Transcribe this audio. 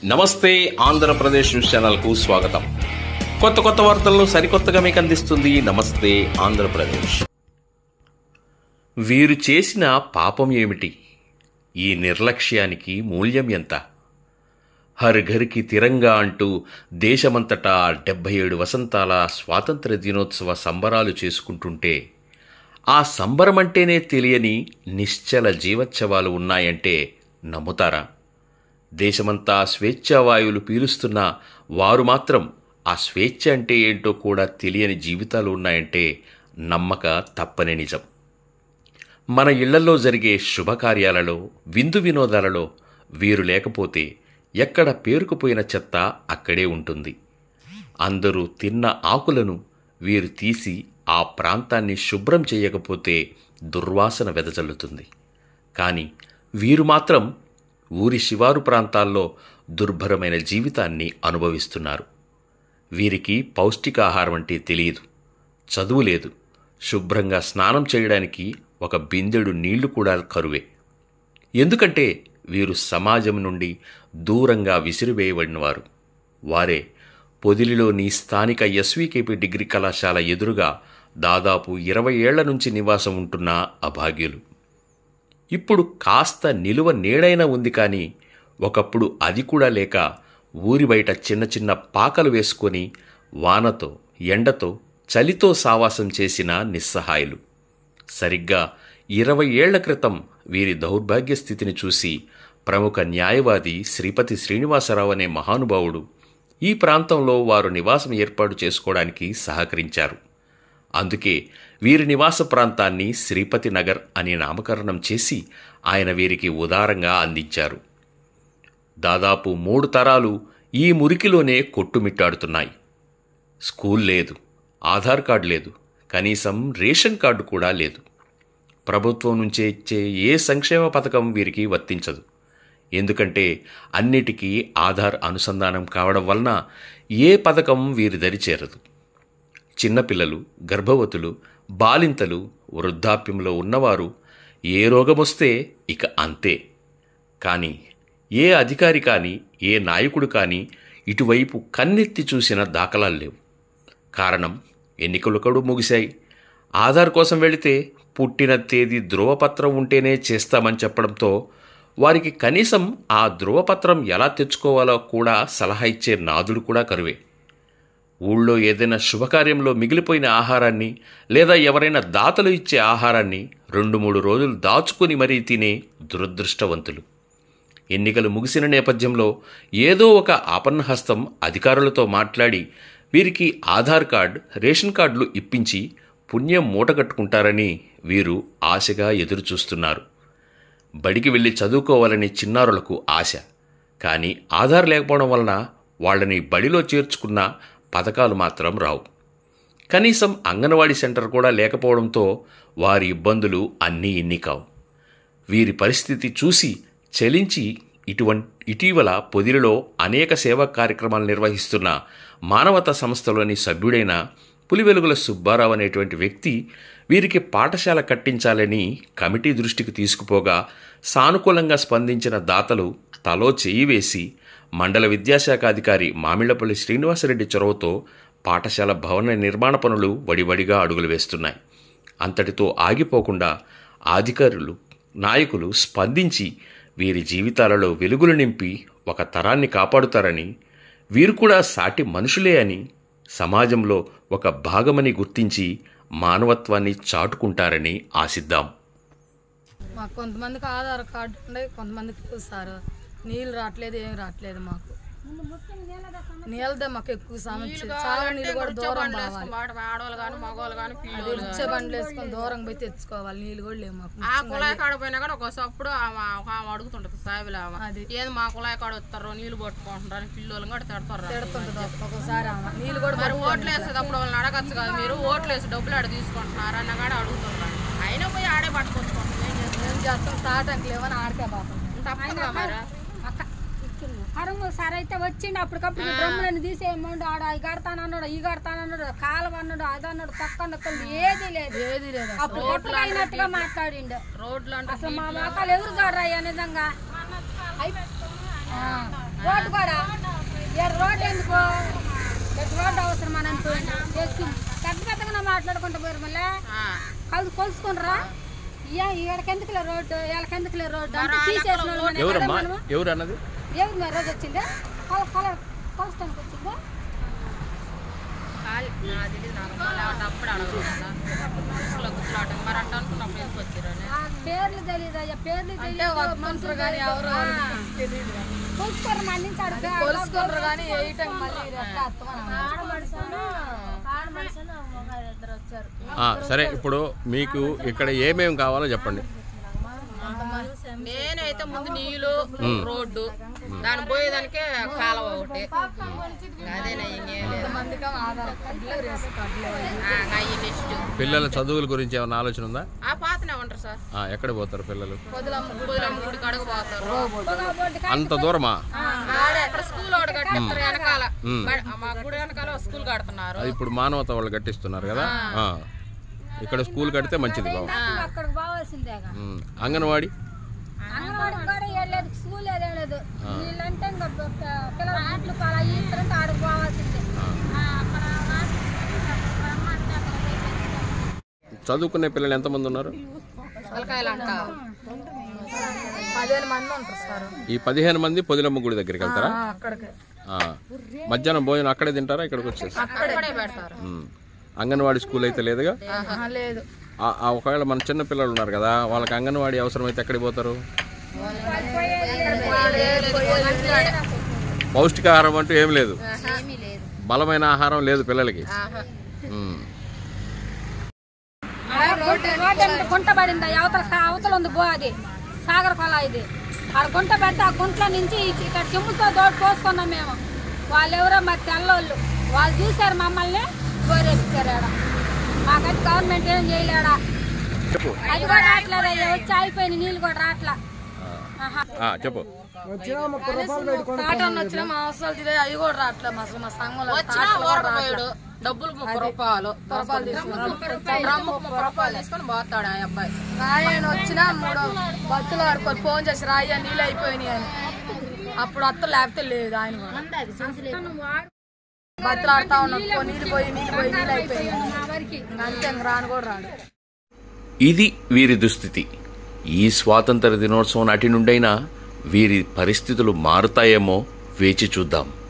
నమస్తే ఆంధ్రప్రదేశ్ న్యూస్ ఛానల్కు స్వాగతం. కొత్త వార్తలను సరికొత్తగా మీకు అందిస్తుంది నమస్తే ఆంధ్రప్రదేశ్. వీరు చేసిన పాపం ఏమిటి? ఈ నిర్లక్ష్యానికి మూల్యం ఎంత? హర్ ఘర్కి తిరంగా అంటూ దేశమంతటా 77 వసంతాల స్వాతంత్ర దినోత్సవ సంబరాలు చేసుకుంటుంటే ఆ సంబరమంటేనే తెలియని నిశ్చల జీవోత్సవాలు ఉన్నాయంటే నమ్ముతారా? దేశమంతా స్వేచ్ఛావాయువులు పీలుస్తున్న వారు మాత్రం ఆ స్వేచ్ఛ అంటే ఏంటో కూడా తెలియని జీవితాలు ఉన్నాయంటే నమ్మక తప్పని నిజం. మన ఇళ్లలో జరిగే శుభకార్యాలలో, విందు వినోదాలలో వీరు లేకపోతే ఎక్కడ పేరుకుపోయిన చెత్త అక్కడే ఉంటుంది. అందరూ తిన్న ఆకులను వీరు తీసి ఆ ప్రాంతాన్ని శుభ్రం చేయకపోతే దుర్వాసన వెదజల్లుతుంది. కానీ వీరు మాత్రం ఊరి శివారు ప్రాంతాల్లో దుర్భరమైన జీవితాన్ని అనుభవిస్తున్నారు. వీరికి పౌష్టికాహారం అంటే తెలియదు, చదువు లేదు, శుభ్రంగా స్నానం చేయడానికి ఒక బిందెడు నీళ్లు కూడా కరువే. ఎందుకంటే వీరు సమాజం నుండి దూరంగా విసిరివేయబడినవారు. వారే పొదిలిలోని స్థానిక ఎస్వీకేపీ డిగ్రీ కళాశాల ఎదురుగా దాదాపు 20 ఏళ్ల నుంచి నివాసం ఉంటున్న అభాగ్యులు. ఇప్పుడు కాస్త నిలువ నీడైనా ఉంది, కానీ ఒకప్పుడు అది కూడా లేక ఊరి బయట చిన్న పాకలు వేసుకొని వానతో, ఎండతో, చలితో సావాసం చేసిన నిస్సహాయులు. సరిగ్గా 20 ఏళ్ల క్రితం వీరి దౌర్భాగ్య స్థితిని చూసి ప్రముఖ న్యాయవాది శ్రీపతి శ్రీనివాసరావు అనే మహానుభావుడు ఈ ప్రాంతంలో వారు నివాసం ఏర్పాటు చేసుకోవడానికి సహకరించారు. అందుకే వీరి నివాస ప్రాంతాన్ని శ్రీపతి నగర్ అని నామకరణం చేసి ఆయన వీరికి ఉదారంగా అందించారు. దాదాపు 3 తరాలు ఈ మురికిలోనే కొట్టుమిట్టాడుతున్నాయి. స్కూల్ లేదు, ఆధార్ కార్డు లేదు, కనీసం రేషన్ కార్డు కూడా లేదు. ప్రభుత్వం నుంచే ఇచ్చే ఏ సంక్షేమ పథకం వీరికి వర్తించదు. ఎందుకంటే అన్నిటికీ ఆధార్ అనుసంధానం కావడం వలన ఏ పథకం వీరి దరి చేరదు. చిన్నపిల్లలు, గర్భవతులు, బాలింతలు, వృద్ధాప్యంలో ఉన్నవారు ఏ రోగమొస్తే ఇక అంతే. కానీ ఏ అధికారి కానీ, ఏ నాయకుడు కానీ ఇటువైపు కన్నెత్తి చూసిన దాఖలాలు లేవు. కారణం, ఎన్నికలు కూడా ముగిశాయి. ఆధార్ కోసం వెళితే పుట్టిన తేదీ ధృవపత్రం ఉంటేనే చేస్తామని చెప్పడంతో వారికి కనీసం ఆ ధృవపత్రం ఎలా తెచ్చుకోవాలో కూడా సలహా ఇచ్చే నాదుడు కూడా కరువే. ఊళ్ళో ఏదైనా శుభకార్యంలో మిగిలిపోయిన ఆహారాన్ని లేదా ఎవరైనా దాతలు ఇచ్చే ఆహారాన్ని 2-3 రోజులు దాచుకుని మరీ తినే దురదృష్టవంతులు. ఎన్నికలు ముగిసిన నేపథ్యంలో ఏదో ఒక ఆపన్నహస్తం అధికారులతో మాట్లాడి వీరికి ఆధార్ కార్డు, రేషన్ కార్డులు ఇప్పించి పుణ్యం మూటగట్టుకుంటారని వీరు ఆశగా ఎదురుచూస్తున్నారు. బడికి వెళ్ళి చదువుకోవాలని చిన్నారులకు ఆశ. కానీ ఆధార్ లేకపోవడం వలన వాళ్ళని బడిలో చేర్చుకున్న పథకాలు మాత్రం రావు. కనీసం అంగన్వాడీ సెంటర్ కూడా లేకపోవడంతో వారి ఇబ్బందులు అన్నీ ఇన్ని కావు. వీరి పరిస్థితి చూసి చలించి ఇటీవల పొదిలిలో అనేక సేవా కార్యక్రమాలు నిర్వహిస్తున్న మానవతా సంస్థలోని సభ్యుడైన పులివెలుగుల సుబ్బారావు అనేటువంటి వ్యక్తి వీరికి పాఠశాల కట్టించాలని కమిటీ దృష్టికి తీసుకుపోగా సానుకూలంగా స్పందించిన దాతలు తలో చేయి వేసి మండల విద్యాశాఖ అధికారి మామిళ్లపల్లి శ్రీనివాసరెడ్డి చొరవతో పాఠశాల భవన నిర్మాణ పనులు వడివడిగా అడుగులు వేస్తున్నాయి. అంతటితో ఆగిపోకుండా అధికారులు, నాయకులు స్పందించి వీరి జీవితాలలో వెలుగులు నింపి ఒక తరాన్ని కాపాడుతారని, వీరు కూడా సాటి మనుషులే అని, సమాజంలో ఒక భాగమని గుర్తించి మానవత్వాన్ని చాటుకుంటారని ఆశిద్దాం. మాకు కొంతమందికి ఆధార్ కార్డు ఉండే, కొంతమందికి సార్ నీళ్ళు రావట్లేదు, ఏం రావట్లేదు. మాకు నీళ్ళదే మాకు ఎక్కువ సమస్య. చాలా నీళ్ళు కూడా దూరం ఇచ్చే బండ్లు వేసుకొని దూరం పోయి తెచ్చుకోవాలి. నీళ్ళు కూడా లేవు మాకు. ఆ కుళాయి కాడ పోయినా కూడా ఒకసప్పుడు అడుగుతుంటది సాయిబులు, అది ఏది మా కుళాయి కాడ వస్తారు నీళ్ళు పట్టుకుంటున్నారు పిల్లలు కూడా తిడుతుంటది ఒకసారి. నీళ్ళు కూడా మరి ఓట్లు వేసేటప్పుడు వాళ్ళని అడగచ్చు కదా, మీరు ఓట్లు వేసి డబ్బులు ఆడ తీసుకుంటున్నారు అన్న కూడా అడుగుతున్నారు. అయినా పోయి ఆడే పట్టుకొచ్చుకుంటాం. ఏం చేస్తాం, తాటంకి లేవని ఆడితే బాగుంది. తప్పదుగా మరి అరుము సార్ అయితే వచ్చిండు అప్పటికప్పుడు డ్రమ్ములను తీసేయమండు. ఆడ ఈ కడతానన్నాడు, ఈ కడతానన్నాడు, కాలం అన్నాడు, అదన్నాడు, పక్కన ఏది లేదు. అప్పుడు అయినట్టుగా మాట్లాడిండు. రోడ్లు అసలు మా మొక్కలు ఎదురు చూడరా నిజంగా. రోడ్డు కూడా రోడ్డు ఎందుకు రోడ్డు అవసరం అని చేసి పెద్ద పెద్దగా మాట్లాడుకుంటూ పోయారు మళ్ళీ కొలుసుకుంటారా ఈడకెందుకులే రోడ్డు వీళ్ళకెందుకులే రోడ్డు అంటే తీసేసిన ఎవరు అన్నది ఎవరు మరి రోజు వచ్చిందే కొలుస్తానికి వచ్చిందా పేర్లు తెలియదయ్యా పేర్లు సరే ఇప్పుడు మీకు ఇక్కడ ఏమేమి కావాలో చెప్పండి. నేనైతే ముందు నీళ్లు రోడ్డు దాని పోయేదానికే కాలువ ఒకటి అదేనా పిల్లల చదువుల గురించి ఏమైనా ఆలోచన ఉందా? పాతనే ఉంటారు సార్. ఎక్కడ పోతారు పిల్లలు? గుడి కడుగు పోతారు. అంత దూరమా? స్కూల్ ఒకటి కట్టిస్తారు వెనకాల, మా గుడి వెనకాల స్కూల్ కడుతున్నారు. ఇప్పుడు మానవత వాళ్ళు కట్టిస్తున్నారు కదా, ఇక్కడ స్కూల్ కడితే మంచిది. అంగన్వాడీ అంగన్వాడికి కూడా వెళ్ళలేదు, స్కూల్ లేదు. వీళ్ళంటే ఇంకా పిల్లలు గుడ్లు పాలు అయ్యింటే ఆడికి పోవాల్సిందే. చదువుకునే పిల్లలు ఎంతమంది ఉన్నారు? 15 మంది ఉంటారు సార్. ఈ 15 మంది పొదిలమ్మ గుడి దగ్గరికి వెళ్తారా? మధ్యాహ్నం భోజనం అక్కడే తింటారా? ఇక్కడికి వచ్చేసి అంగన్వాడీ స్కూల్ అయితే లేదుగా? లేదు. ఒకవేళ మన చిన్న పిల్లలు ఉన్నారు కదా, వాళ్ళకి అంగన్వాడీ అవసరం అయితే ఎక్కడికి పోతారు? పౌష్టికాహారం అంటూ ఏం లేదు, బలమైన ఆహారం లేదు పిల్లలకి. గుంట పడింది అవతల ఉంది బో, అది సాగర్ కొల. ఇది ఆడ గుంట పెడితే ఆ గుంటలో నుంచి ఇక్కడ చెమ్ముతో దోడు పోసుకున్నాం మేము. వాళ్ళు ఎవరో మరి తెల్లోళ్ళు, వాళ్ళు చూశారు మమ్మల్ని, గోరేపించారు. ఆడ మాకైతే గవర్నమెంట్ ఏం చేయలేడా, అది కూడా రావట్లేదు. వచ్చి అయిపోయింది, నీళ్ళు కూడా రావట్లా. చెప్పు. అవి కూడా రావట్లేదు. మా సంఘంలో డబ్బులు 30 రూపాయలు తీసుకొని పోతాడు ఆ అబ్బాయి. ఆయన వచ్చినా 3 బత్తులు ఆడుకొని ఫోన్ చేసి రాయ్యా నీళ్ళు అయిపోయినాయి అని. అప్పుడు అత్త లేకపోతే లేదు. ఆయన బత్తులు ఆడుతా ఉన్నాడు, నీళ్ళు పోయి నీళ్ళు అయిపోయినాయి అంతే, రాను కూడా రాడు. ఇది వీరి దుస్థితి. ఈ స్వాతంత్ర దినోత్సవం నాటి నుండైనా వీరి పరిస్థితులు మారుతాయేమో వేచి చూద్దాం.